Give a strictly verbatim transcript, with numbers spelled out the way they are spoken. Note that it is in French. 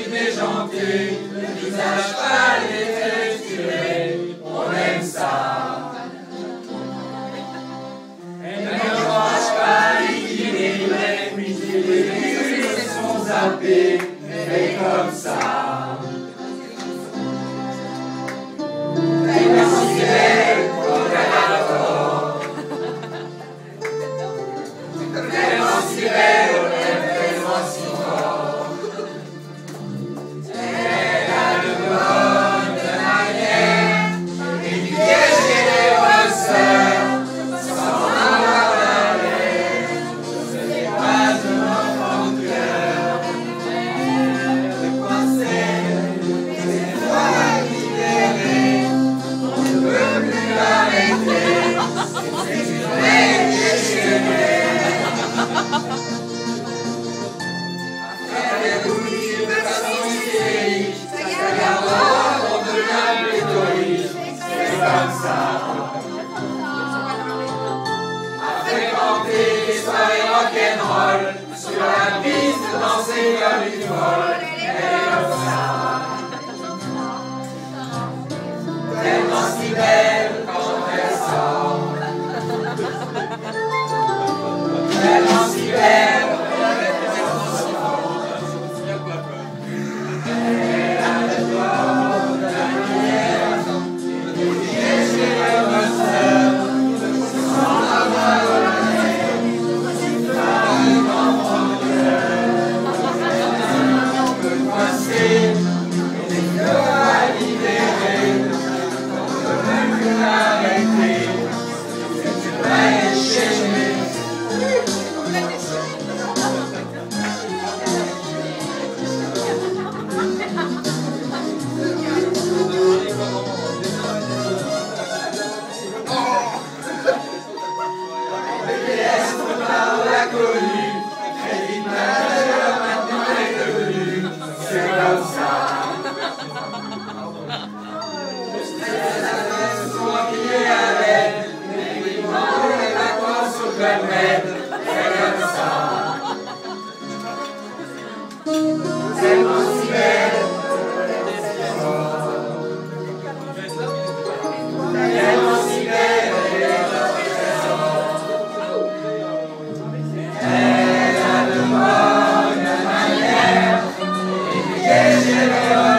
mais gentil, le visage pâle et texturé, on aime ça. Elle ne mange pas équilibré, puis les muscles sont zappés, mais comme ça. Elle est aussi belle qu'au Canada. Elle est aussi belle, elle est aussi fort. Elle a de bonnes manières, éduquée chez les bosseurs, sans avoir la l'air. Ce n'est pas un enfant de cœur. Le conseil, c'est toi libérée. On ne peut plus l'arrêter. C'est une vraie déchaînée. Faire des bouillies de façon hystérique, ça garde on devient pléthorique, c'est comme ça. À fréquenter les soirées rock'n'roll, sur la piste danser comme une folle, elle est comme ça. Tellement si belle quand elle sort, tellement si belle. Yeah.